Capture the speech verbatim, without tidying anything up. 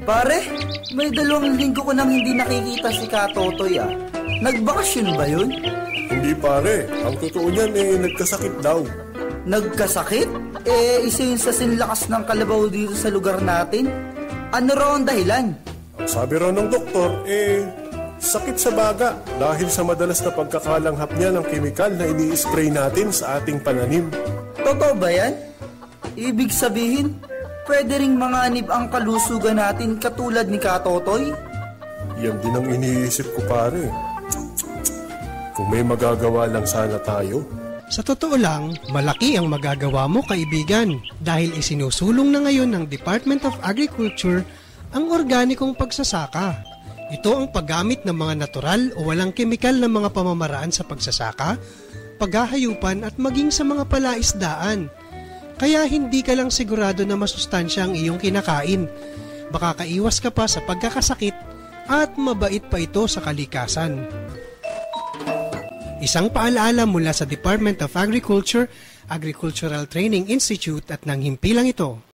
Pare, may dalawang linggo ko nang hindi nakikita si Katotoy ah. Nagbakasyon ba yun? Hindi pare, ang totoo niyan eh nagkasakit daw. Nagkasakit? Eh, isa yun sa sinlakas ng kalabaw dito sa lugar natin. Ano raw ang dahilan? Sabi raw ng doktor, eh, sakit sa baga dahil sa madalas na pagkakalanghap niya ng kemikal na ini-spray natin sa ating pananim. Totoo ba yan? Ibig sabihin, pwede ring manganib ang kalusugan natin katulad ni Katotoy? Yan din ang iniisip ko pare. Kung may magagawa lang sana tayo. Sa totoo lang, malaki ang magagawa mo kaibigan dahil isinusulong na ngayon ng Department of Agriculture ang organikong pagsasaka. Ito ang paggamit ng mga natural o walang kemikal na mga pamamaraan sa pagsasaka, paghahayupan at maging sa mga palaisdaan. Kaya hindi ka lang sigurado na masustansya ang iyong kinakain. Baka kaiwas ka pa sa pagkakasakit at mabait pa ito sa kalikasan. Isang paalaala mula sa Department of Agriculture, Agricultural Training Institute at ng himpilang ito.